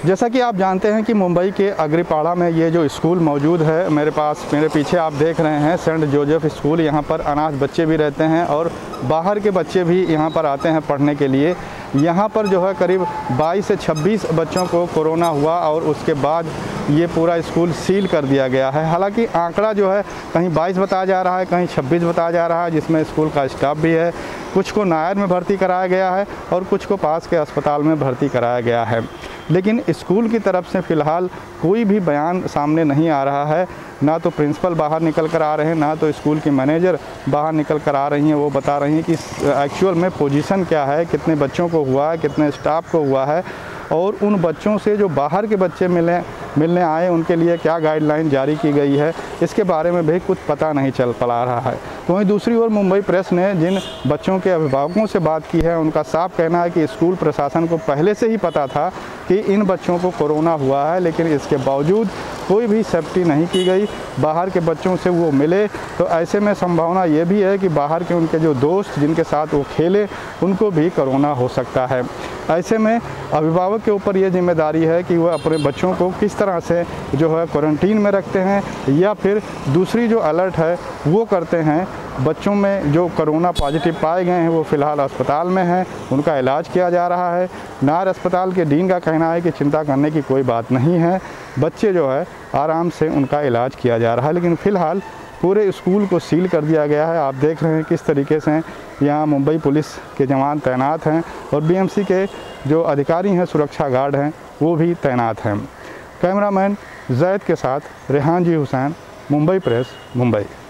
जैसा कि आप जानते हैं कि मुंबई के अग्रीपाड़ा में ये जो स्कूल मौजूद है, मेरे पीछे आप देख रहे हैं सेंट जोसेफ स्कूल। यहाँ पर अनाथ बच्चे भी रहते हैं और बाहर के बच्चे भी यहाँ पर आते हैं पढ़ने के लिए। यहाँ पर जो है करीब 22 से 26 बच्चों को कोरोना हुआ और उसके बाद ये पूरा स्कूल सील कर दिया गया है। हालांकि आंकड़ा जो है कहीं 22 बताया जा रहा है, कहीं 26 बताया जा रहा है, जिसमें स्कूल का स्टाफ भी है। कुछ को नायर में भर्ती कराया गया है और कुछ को पास के अस्पताल में भर्ती कराया गया है। लेकिन स्कूल की तरफ से फ़िलहाल कोई भी बयान सामने नहीं आ रहा है। ना तो प्रिंसिपल बाहर निकल कर आ रहे हैं, ना तो स्कूल की मैनेजर बाहर निकल कर आ रही हैं। वो बता रही हैं कि एक्चुअल में पोजीशन क्या है, कितने बच्चों को हुआ है, कितने स्टाफ को हुआ है, और उन बच्चों से जो बाहर के बच्चे मिलने आए उनके लिए क्या गाइडलाइन जारी की गई है, इसके बारे में भी कुछ पता नहीं चल पा रहा है। वहीं दूसरी ओर मुंबई प्रेस ने जिन बच्चों के अभिभावकों से बात की है, उनका साफ कहना है कि स्कूल प्रशासन को पहले से ही पता था कि इन बच्चों को कोरोना हुआ है, लेकिन इसके बावजूद कोई भी सेफ्टी नहीं की गई। बाहर के बच्चों से वो मिले तो ऐसे में संभावना ये भी है कि बाहर के उनके जो दोस्त जिनके साथ वो खेले उनको भी कोरोना हो सकता है। ऐसे में अभिभावक के ऊपर ये जिम्मेदारी है कि वह अपने बच्चों को किस तरह से जो है क्वारंटीन में रखते हैं, या फिर दूसरी जो अलर्ट है वो करते हैं। बच्चों में जो कोरोना पॉजिटिव पाए गए हैं वो फ़िलहाल अस्पताल में हैं, उनका इलाज किया जा रहा है। नायर अस्पताल के डीन का कहना है कि चिंता करने की कोई बात नहीं है, बच्चे जो है आराम से उनका इलाज किया जा रहा है। लेकिन फ़िलहाल पूरे स्कूल को सील कर दिया गया है। आप देख रहे हैं किस तरीके से यहाँ मुंबई पुलिस के जवान तैनात हैं और बीएमसी के जो अधिकारी हैं, सुरक्षा गार्ड हैं, वो भी तैनात हैं। कैमरामैन जैद के साथ रेहान जी हुसैन, मुंबई प्रेस, मुंबई।